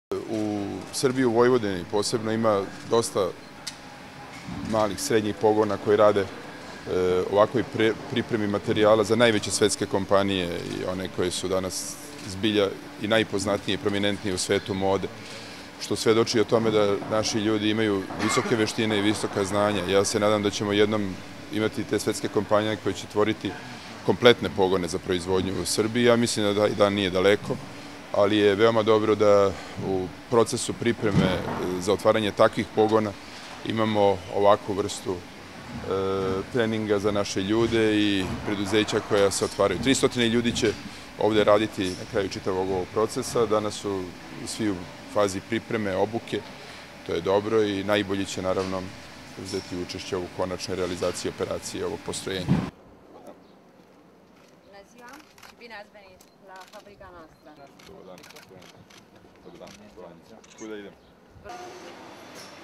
U Srbiji, u Vojvodini posebno, ima dosta malih, srednjih pogona koji rade ovakvoj pripremi materijala za najveće svetske kompanije i one koje su danas zbilja i najpoznatnije i prominentnije u svetu mode, što svedoči o tome da naši ljudi imaju visoke veštine i visoka znanja. Ja se nadam da ćemo jednom imati te svetske kompanije koje će tvoriti kompletne pogone za proizvodnju u Srbiji. Ja mislim da dan nije daleko, ali je veoma dobro da u procesu pripreme za otvaranje takvih pogona imamo ovakvu vrstu treninga za naše ljude i preduzeća koja se otvaraju. 300 ljudi će ovde raditi na kraju čitavog ovog procesa. Danas su svi u fazi pripreme, obuke. To je dobro i najbolji će naravno uzeti učešće u konačnoj realizaciji operacije ovog postrojenja. Bine ați venit la fabrica noastră. Dobar dan. Kuda idem?